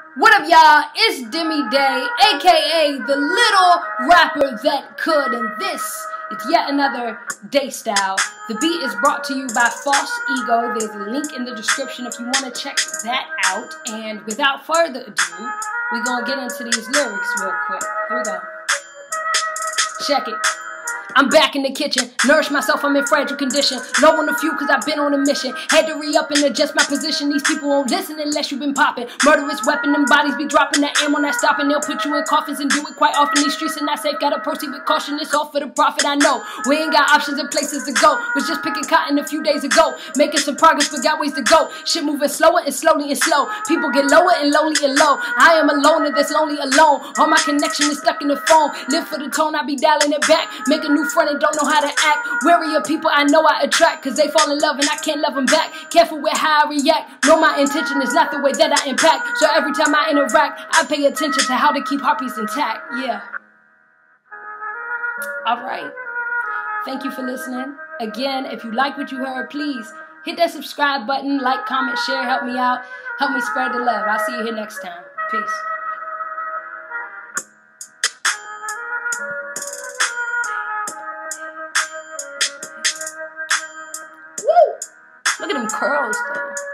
What up, y'all? It's Demi Day, aka the little rapper that could, and this is yet another Day Style. The beat is brought to you by False Ego. There's a link in the description if you want to check that out. And without further ado, we're gonna get into these lyrics real quick. Here we go. Check it. I'm back in the kitchen, nourish myself, I'm in fragile condition. Low on the few cause I've been on a mission. Had to re-up and adjust my position. These people won't listen unless you've been popping. Murderous weapon, them bodies be dropping. That ammo not stopping, they'll put you in coffins and do it quite often. These streets are not safe, gotta proceed with caution. It's all for the profit, I know. We ain't got options and places to go. Was just picking cotton a few days ago. Making some progress but got ways to go. Shit moving slower and slowly and slow. People get lower and lonely and low. I am a loner that's lonely alone. All my connection is stuck in the phone. Live for the tone, I be dialing it back. Make a new friend and don't know how to act. Wary of people I know I attract, cause they fall in love and I can't love them back. Careful with how I react. Know my intention is not the way that I impact. So every time I interact, I pay attention to how to keep heartbeats intact. Yeah. Alright. Thank you for listening. Again, if you like what you heard, please hit that subscribe button, like, comment, share, help me out. Help me spread the love. I'll see you here next time. Peace. Look at them curls, though.